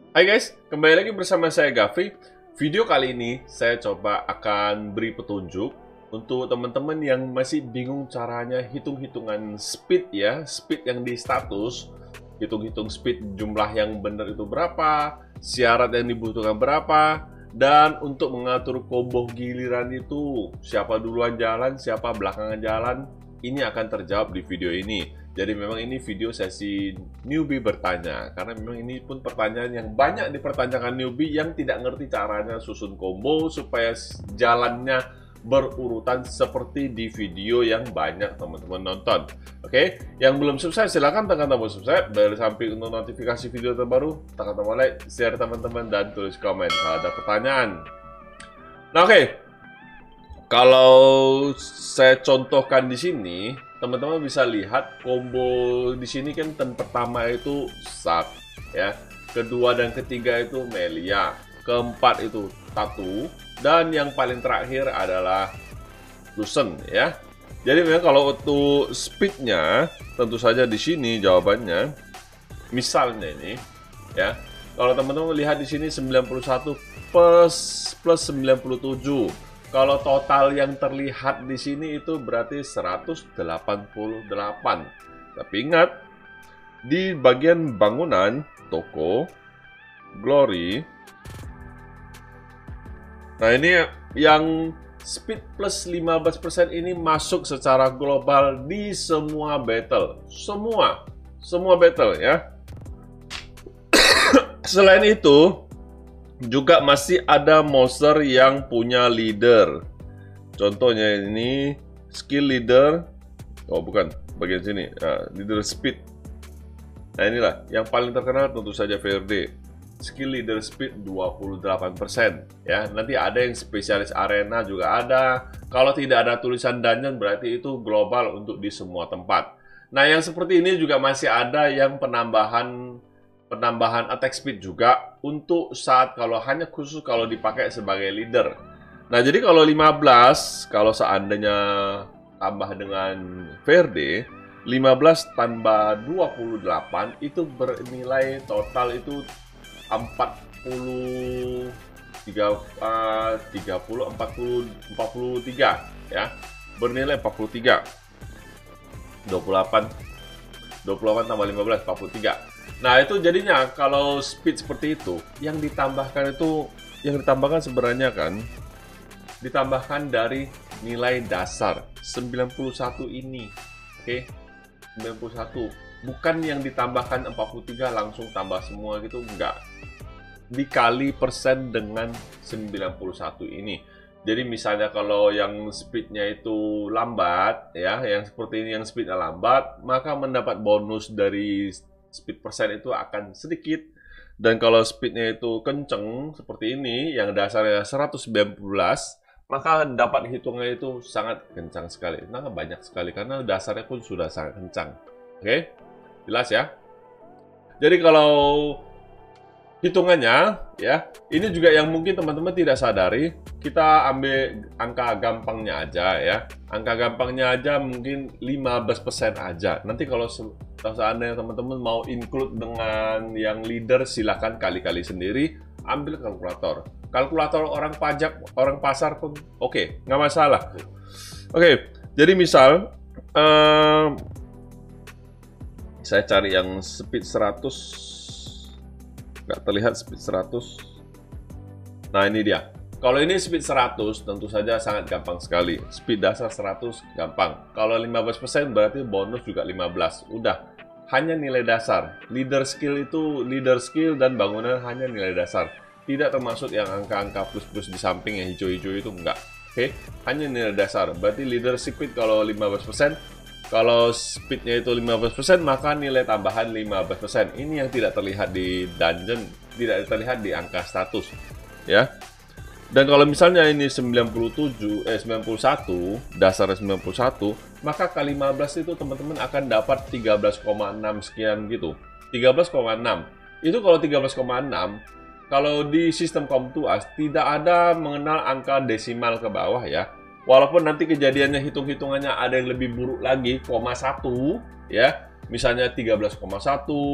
Hai guys, kembali lagi bersama saya Gafri. Video kali ini saya coba akan beri petunjuk untuk teman-teman yang masih bingung caranya hitung-hitungan speed ya, speed yang di status, hitung-hitung speed jumlah yang benar itu berapa, syarat yang dibutuhkan berapa, dan untuk mengatur combo giliran itu siapa duluan jalan, siapa belakangan jalan, ini akan terjawab di video ini. Jadi memang ini video sesi newbie bertanya, karena memang ini pun pertanyaan yang banyak dipertanyakan newbie yang tidak ngerti caranya susun combo supaya jalannya berurutan seperti di video yang banyak teman-teman nonton. Oke, yang belum subscribe silahkan tekan tombol subscribe, bel samping untuk notifikasi video terbaru, tekan tombol like, share teman-teman, dan tulis komen kalau ada pertanyaan. Nah oke, kalau saya contohkan di sini, teman-teman bisa lihat combo di sini kan pertama itu Sak ya, kedua dan ketiga itu Melia, keempat itu Tatu, dan yang paling terakhir adalah Lusen ya. Jadi memang kalau untuk speednya tentu saja di sini jawabannya, misalnya ini ya, kalau teman-teman lihat di sini 91 plus 97. Kalau total yang terlihat di sini itu berarti 188. Tapi ingat, di bagian bangunan, toko, glory, nah ini yang speed plus 15% ini masuk secara global di semua battle. Semua battle ya. Selain itu, juga masih ada monster yang punya leader. Contohnya ini skill leader. Oh bukan, bagian sini. Nah, leader speed. Nah inilah yang paling terkenal tentu saja VRD. Skill leader speed 28%. Ya, nanti ada yang spesialis arena juga ada. Kalau tidak ada tulisan dungeon berarti itu global untuk di semua tempat. Nah yang seperti ini juga masih ada yang penambahan attack speed juga untuk saat kalau hanya khusus kalau dipakai sebagai leader. Nah, jadi kalau 15, kalau seandainya tambah dengan VRD, 15 tambah 28 itu bernilai total itu 43 ya. Bernilai 43. 28 tambah 15 43. Nah, itu jadinya kalau speed seperti itu, yang ditambahkan sebenarnya kan ditambahkan dari nilai dasar 91 ini. Oke. 91. Bukan yang ditambahkan 43 langsung tambah semua gitu, enggak. Dikali persen dengan 91 ini. Jadi misalnya kalau yang speednya itu lambat ya, yang seperti ini yang speednya lambat, maka mendapat bonus dari speed persen itu akan sedikit. Dan kalau speednya itu kenceng seperti ini yang dasarnya 119, maka dapat hitungannya itu sangat kencang sekali. Nah, banyak sekali karena dasarnya pun sudah sangat kencang. Oke, jelas ya. Jadi kalau hitungannya ya, ini juga yang mungkin teman-teman tidak sadari, kita ambil angka gampangnya aja ya. Angka gampangnya aja mungkin 15% aja. Nanti kalau seandainya teman-teman mau include dengan yang leader, silakan kali-kali sendiri, ambil kalkulator. Kalkulator orang pajak, orang pasar pun oke, nggak masalah. Oke, jadi misal saya cari yang speed 100. Nggak terlihat speed 100. Nah ini dia. Kalau ini speed 100 tentu saja sangat gampang sekali. Speed dasar 100 gampang. Kalau 15% berarti bonus juga 15. Udah. Hanya nilai dasar. Leader skill itu leader skill dan bangunan hanya nilai dasar. Tidak termasuk yang angka-angka plus-plus di samping yang hijau-hijau itu enggak. Oke. Hanya nilai dasar. Berarti leader speed kalau 15%. Kalau speednya itu 15%, maka nilai tambahan 15%. Ini yang tidak terlihat di dungeon, tidak terlihat di angka status. Ya. Dan kalau misalnya ini 91, dasarnya 91, maka kali 15 itu teman-teman akan dapat 13,6 sekian gitu. 13,6. Itu kalau 13,6, kalau di sistem Komtuas tidak ada mengenal angka desimal ke bawah ya. Walaupun nanti kejadiannya hitung-hitungannya ada yang lebih buruk lagi, koma 1 ya. Misalnya 13,1,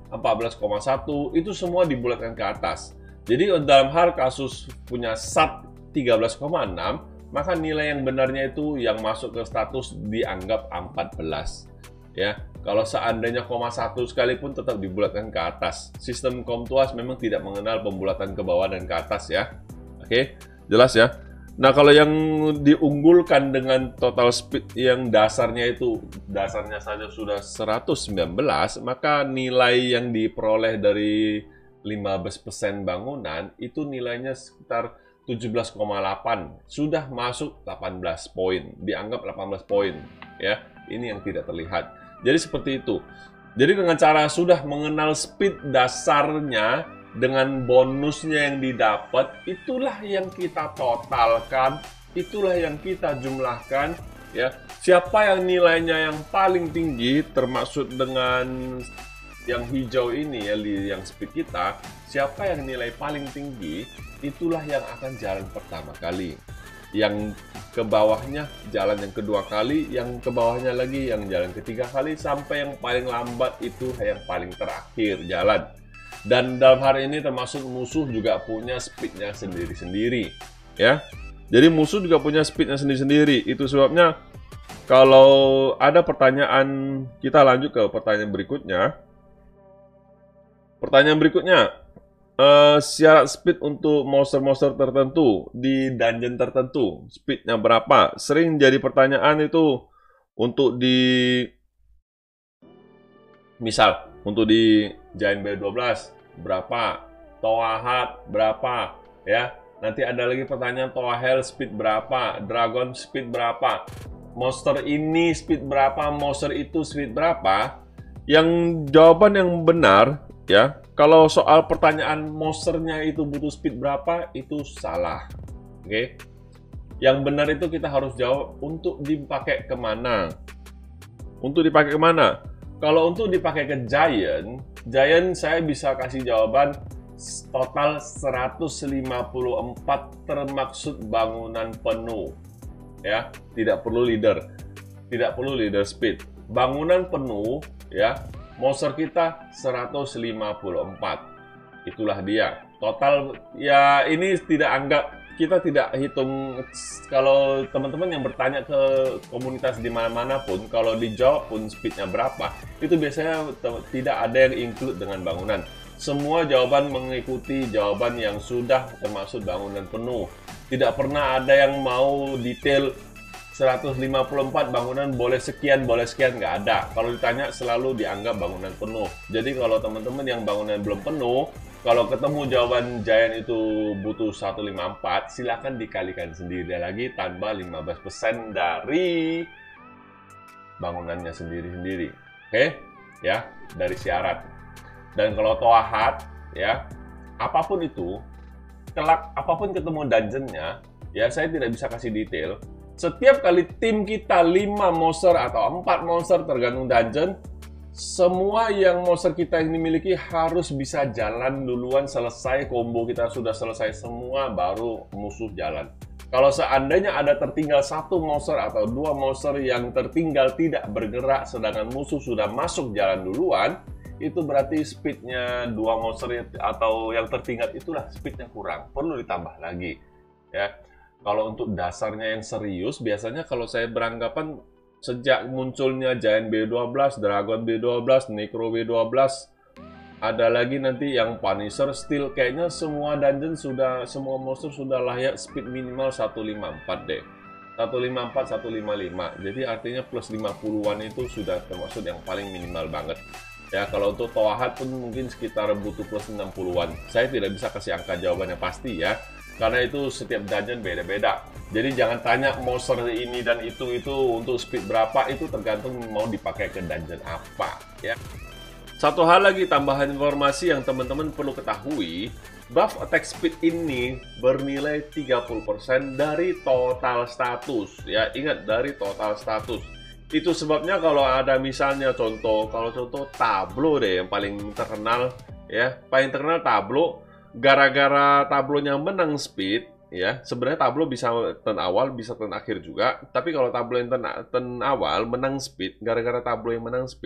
14,1 itu semua dibulatkan ke atas. Jadi dalam hal kasus punya SAT 13,6, maka nilai yang benarnya itu yang masuk ke status dianggap 14. Ya, kalau seandainya 0,1 sekalipun tetap dibulatkan ke atas. Sistem Komtuas memang tidak mengenal pembulatan ke bawah dan ke atas ya. Oke, jelas ya. Nah, kalau yang diunggulkan dengan total speed yang dasarnya saja sudah 119, maka nilai yang diperoleh dari 15% bangunan itu nilainya sekitar 17,8, sudah masuk 18 poin, dianggap 18 poin ya. Ini yang tidak terlihat. Jadi seperti itu. Jadi dengan cara sudah mengenal speed dasarnya dengan bonusnya yang didapat, itulah yang kita totalkan, itulah yang kita jumlahkan ya. Siapa yang nilainya yang paling tinggi termasuk dengan yang hijau ini ya, yang speed kita, siapa yang nilai paling tinggi, itulah yang akan jalan pertama kali. Yang ke bawahnya jalan yang kedua kali, yang ke bawahnya lagi yang jalan ketiga kali, sampai yang paling lambat itu yang paling terakhir jalan. Dan dalam hari ini termasuk musuh juga punya speednya sendiri-sendiri ya. Jadi musuh juga punya speednya sendiri-sendiri. Itu sebabnya kalau ada pertanyaan, kita lanjut ke pertanyaan berikutnya. Pertanyaan berikutnya, syarat speed untuk monster-monster tertentu di dungeon tertentu, speednya berapa? Sering jadi pertanyaan itu untuk misal untuk di Giant B12 berapa, Toahat berapa, ya. Nanti ada lagi pertanyaan Toa Hell speed berapa, Dragon speed berapa, monster ini speed berapa, monster itu speed berapa. Yang jawaban yang benar ya, kalau soal pertanyaan monsternya itu butuh speed berapa, itu salah. Oke. Yang benar itu kita harus jawab untuk dipakai kemana. Untuk dipakai kemana? Kalau untuk dipakai ke Giant saya bisa kasih jawaban total 154 termaksud bangunan penuh. Ya, tidak perlu leader. Tidak perlu leader speed. Bangunan penuh ya. Monster kita 154. Itulah dia. Total ya, ini kita tidak hitung. Kalau teman-teman yang bertanya ke komunitas di mana-mana pun, kalau dijawab pun speednya berapa, itu biasanya tidak ada yang include dengan bangunan. Semua jawaban mengikuti jawaban yang sudah termasuk bangunan penuh. Tidak pernah ada yang mau detail 154 bangunan boleh sekian, nggak ada. Kalau ditanya selalu dianggap bangunan penuh. Jadi kalau teman-teman yang bangunan belum penuh, kalau ketemu jawaban Giant itu butuh 154, silakan dikalikan sendiri lagi tambah 15% dari bangunannya sendiri-sendiri. Oke? Ya, dari syarat. Dan kalau Toahat, ya, apapun itu, kelak apapun ketemu dungeonnya, ya saya tidak bisa kasih detail. Setiap kali tim kita 5 monster atau 4 monster tergantung dungeon, semua yang monster kita ini miliki harus bisa jalan duluan, selesai combo kita sudah selesai semua, baru musuh jalan. Kalau seandainya ada tertinggal 1 monster atau 2 monster yang tertinggal tidak bergerak sedangkan musuh sudah masuk jalan duluan, itu berarti speednya 2 monster atau yang tertinggal itulah speednya kurang, perlu ditambah lagi ya. Kalau untuk dasarnya yang serius, biasanya kalau saya beranggapan sejak munculnya Giant B12, Dragon B12, Necro B12, ada lagi nanti yang Punisher, Steel, kayaknya semua dungeon semua monster sudah layak speed minimal 154 deh. 154, 155. Jadi artinya plus 50-an itu sudah termasuk yang paling minimal banget. Ya, kalau untuk Toahat pun mungkin sekitar butuh plus 60-an. Saya tidak bisa kasih angka jawabannya pasti ya. Karena itu setiap dungeon beda-beda. Jadi jangan tanya monster ini dan itu untuk speed berapa, itu tergantung mau dipakai ke dungeon apa ya. Satu hal lagi tambahan informasi yang teman-teman perlu ketahui, buff attack speed ini bernilai 30% dari total status ya. Ingat, dari total status. Itu sebabnya kalau ada misalnya contoh tablo deh yang paling terkenal ya, paling terkenal tablo. Gara-gara tablonya menang speed ya, sebenarnya tablo bisa turn awal bisa turn akhir juga, tapi kalau tablo yang turn awal menang speed, gara-gara tablo yang menang speed,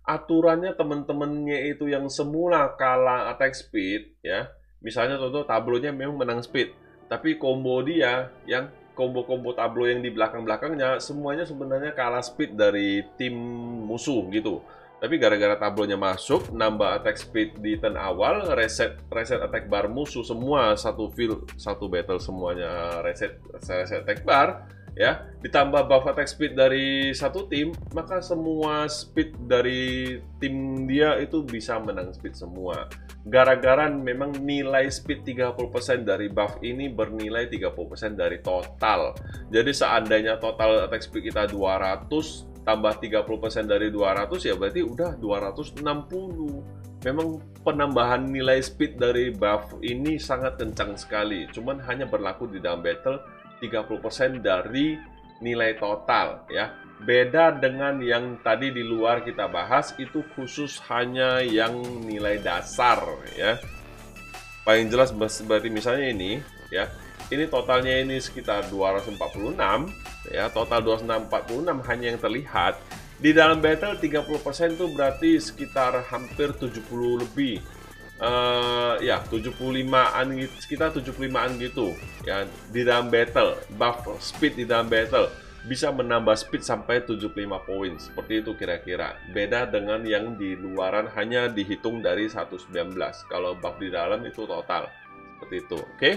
aturannya teman-temannya itu yang semula kalah attack speed, ya. Misalnya contoh tablonya memang menang speed, tapi combo dia yang combo-combo tablo yang di belakang-belakangnya semuanya sebenarnya kalah speed dari tim musuh gitu. Tapi gara-gara tablonya masuk, nambah attack speed di turn awal, reset attack bar musuh semua, satu field, satu battle semuanya reset attack bar, ya, ditambah buff attack speed dari satu tim, maka semua speed dari tim dia itu bisa menang speed semua. Gara-gara memang nilai speed 30% dari buff ini bernilai 30% dari total. Jadi seandainya total attack speed kita 200, tambah 30% dari 200, ya berarti udah 260. Memang penambahan nilai speed dari buff ini sangat kencang sekali. Cuman hanya berlaku di dalam battle 30% dari nilai total, ya. Beda dengan yang tadi di luar kita bahas, itu khusus hanya yang nilai dasar, ya. Paling jelas berarti misalnya ini, ya. Ini totalnya ini sekitar 246, ya. Total 246 hanya yang terlihat. Di dalam battle 30% itu berarti sekitar hampir 70 lebih. Ya 75-an gitu, sekitar 75-an gitu ya di dalam battle. Buff speed di dalam battle bisa menambah speed sampai 75 poin, seperti itu kira-kira. Beda dengan yang di luaran hanya dihitung dari 119. Kalau buff di dalam itu total seperti itu. Oke,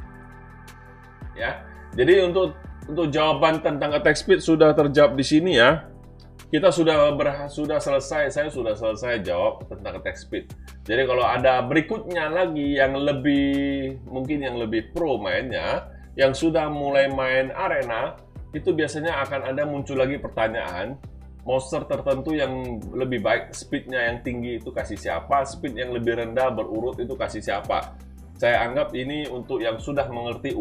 ya. Jadi untuk jawaban tentang attack speed sudah terjawab di sini, ya. Kita sudah selesai, saya sudah selesai jawab tentang attack speed. Jadi kalau ada berikutnya lagi yang mungkin yang lebih pro mainnya, yang sudah mulai main arena, itu biasanya akan ada muncul lagi pertanyaan, monster tertentu yang lebih baik speednya yang tinggi itu kasih siapa, speed yang lebih rendah berurut itu kasih siapa. Saya anggap ini untuk yang sudah mengerti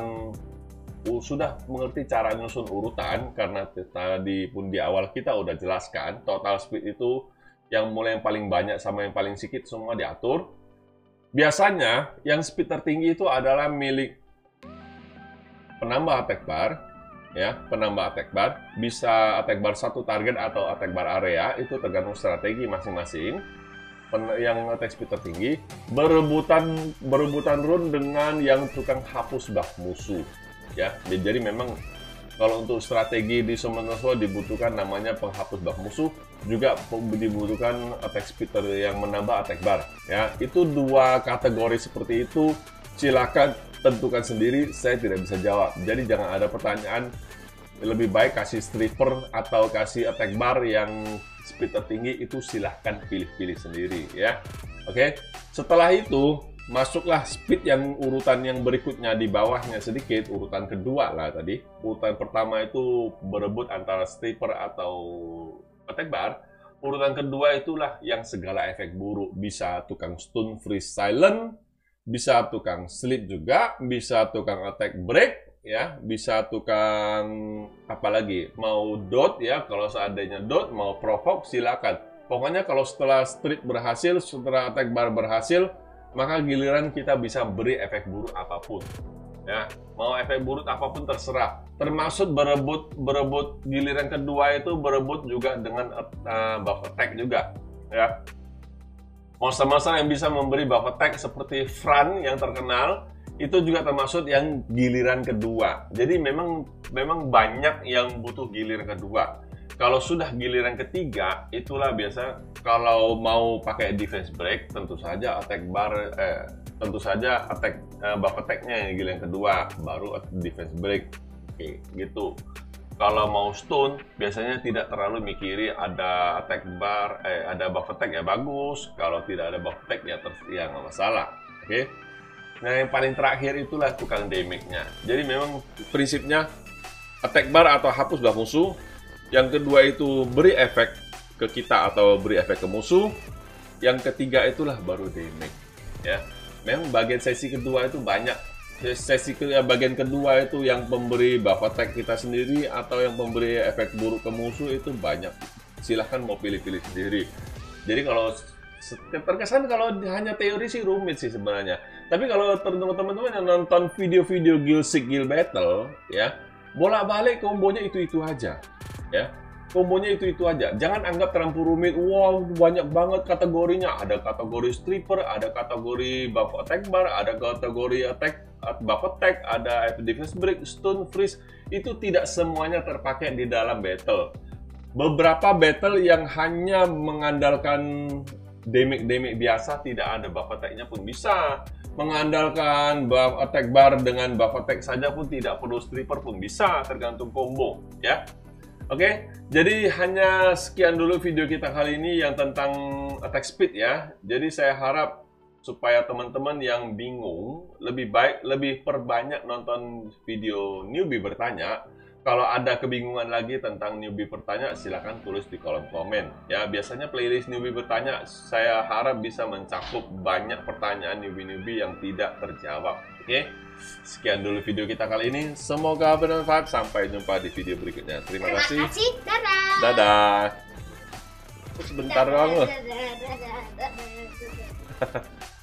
cara nyusun urutan, karena tadi pun di awal kita udah jelaskan total speed itu yang mulai yang paling banyak sama yang paling sedikit semua diatur. Biasanya yang speed tertinggi itu adalah milik penambah attack bar, ya, penambah attack bar, bisa attack bar satu target atau attack bar area, itu tergantung strategi masing-masing. Yang attack speed tertinggi berebutan run dengan yang tukang hapus buff musuh. Ya, jadi memang kalau untuk strategi di Summon Sword dibutuhkan namanya penghapus buff musuh, juga dibutuhkan attack speed yang menambah attack bar. Ya, itu dua kategori seperti itu. Silakan tentukan sendiri, saya tidak bisa jawab. Jadi jangan ada pertanyaan lebih baik kasih stripper atau kasih attack bar yang speed tertinggi, itu silahkan pilih-pilih sendiri, ya. Oke, setelah itu masuklah speed yang urutan yang berikutnya di bawahnya sedikit, urutan kedua lah tadi. Urutan pertama itu berebut antara stripper atau attack bar. Urutan kedua itulah yang segala efek buruk, bisa tukang stun, freeze, silent, bisa tukang sleep juga, bisa tukang attack break, ya, bisa tukang apa lagi, mau dot, ya, kalau seandainya dot, mau provoke silakan. Pokoknya kalau setelah strip berhasil, setelah attack bar berhasil, maka giliran kita bisa beri efek buruk apapun, ya, mau efek buruk apapun terserah, termasuk berebut giliran kedua itu berebut juga dengan buff attack juga, ya. Monster-monster yang bisa memberi buff attack seperti Fran yang terkenal itu juga termasuk yang giliran kedua. Jadi memang banyak yang butuh giliran kedua. Kalau sudah giliran ketiga, itulah biasa kalau mau pakai defense break, tentu saja attack buff attack-nya yang giliran kedua, baru defense break. Oke, gitu. Kalau mau stun, biasanya tidak terlalu mikiri ada attack bar, ada buff attack ya bagus. Kalau tidak ada buff attack ya nggak masalah. Oke. Nah, yang paling terakhir itulah tukang damage-nya. Jadi memang prinsipnya attack bar atau hapus buff musuh. Yang kedua itu beri efek ke kita atau beri efek ke musuh. Yang ketiga itulah baru damage, ya. Memang bagian sesi kedua itu banyak. Bagian kedua itu yang pemberi buff attack kita sendiri atau yang pemberi efek buruk ke musuh itu banyak. Silahkan mau pilih-pilih sendiri. Jadi kalau terkesan kalau hanya teori sih rumit sih sebenarnya. Tapi kalau teman-teman yang nonton video-video Guild Battle, ya, bolak-balik kombonya itu aja. Ya, kombonya itu aja. Jangan anggap terlalu rumit. Wow, banyak banget kategorinya. Ada kategori stripper, ada kategori buff attack bar, ada kategori buff attack, ada defense break, stun, freeze. Itu tidak semuanya terpakai di dalam battle. Beberapa battle yang hanya mengandalkan damage biasa, tidak ada buff attack-nya pun bisa. Mengandalkan buff attack bar dengan buff attack saja pun tidak perlu stripper pun bisa, tergantung combo ya. Oke, jadi hanya sekian dulu video kita kali ini yang tentang attack speed ya. Jadi saya harap supaya teman-teman yang bingung lebih perbanyak nonton video newbie bertanya. Kalau ada kebingungan lagi tentang newbie bertanya, silakan tulis di kolom komen. Ya, biasanya playlist newbie bertanya, saya harap bisa mencakup banyak pertanyaan newbie-newbie yang tidak terjawab. Oke, sekian dulu video kita kali ini. Semoga bermanfaat. Sampai jumpa di video berikutnya. Terima kasih. Dadah. Dadah. Sebentar doang loh. Dadah.